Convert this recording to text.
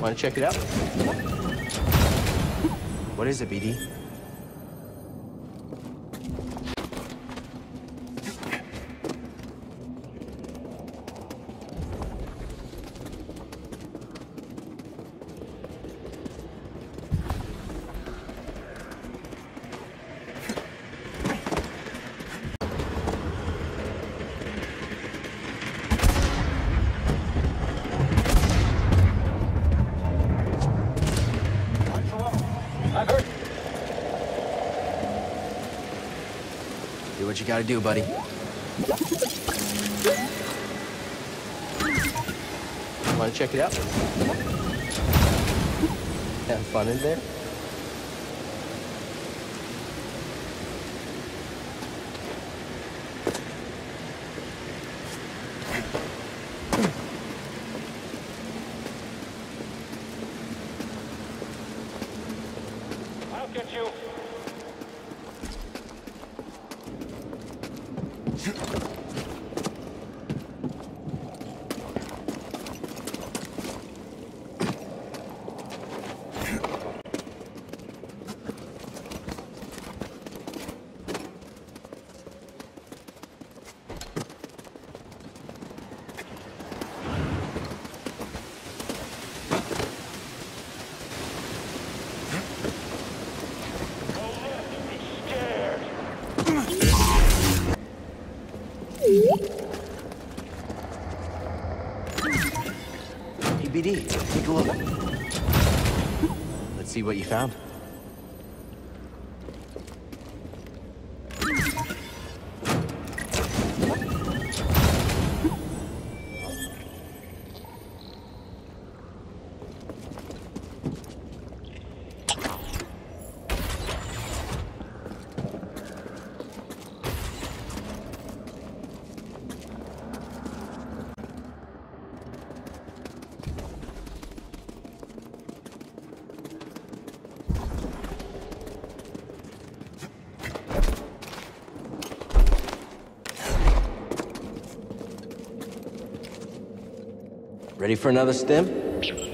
Want to check it out? What is it, BD? Do what you gotta do, buddy. Want to check it out? Have fun in there? I'll get you. Hey, BD, take a look. Let's see what you found. Ready for another stim?